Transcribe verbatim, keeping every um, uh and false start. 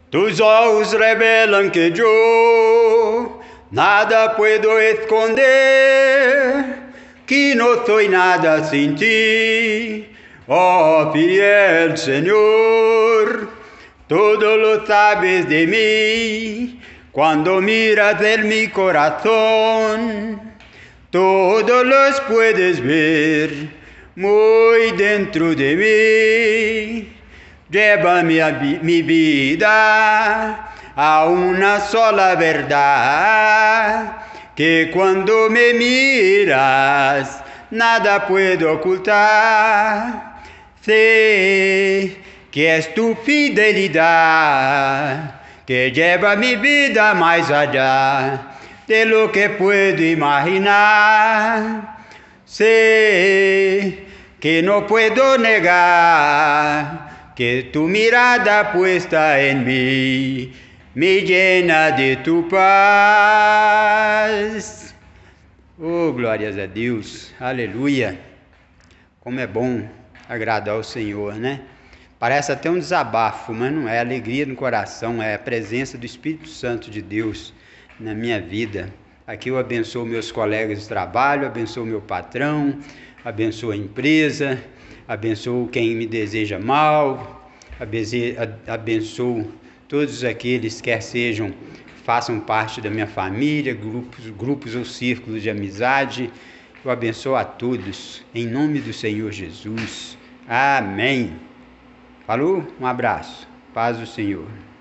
Tus ojos revelan que yo nada puedo esconder, que no soy nada sin ti, oh fiel Señor. Todo lo sabes de mí, cuando miras en mi corazón, todo los puedes ver muy dentro de mí. Lleva mi, mi vida a una sola verdad, que cuando me miras nada puedo ocultar. Sé que es tu fidelidad que lleva mi vida más allá de lo que puedo imaginar. Sé que no puedo negar que tu mirada puesta en mí me llena de tu paz. Oh, glórias a Deus, aleluia. Como é bom agradar o Senhor, né? Parece até um desabafo, mas não é. Alegria no coração, é a presença do Espírito Santo de Deus na minha vida. Aqui eu abençoo meus colegas de trabalho, abençoo meu patrão, abençoo a empresa, abençoo quem me deseja mal, abençoo todos aqueles que quer sejam, façam parte da minha família, grupos, grupos ou círculos de amizade. Eu abençoo a todos, em nome do Senhor Jesus. Amém. Falou? Um abraço. Paz do Senhor.